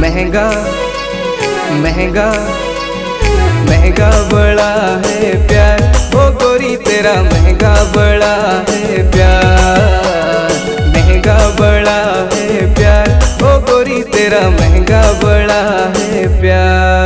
महंगा महंगा महंगा बड़ा है प्यार, ओ गोरी तेरा महंगा बड़ा है प्यार। महंगा बड़ा है प्यार, ओ गोरी तेरा महंगा बड़ा है प्यार।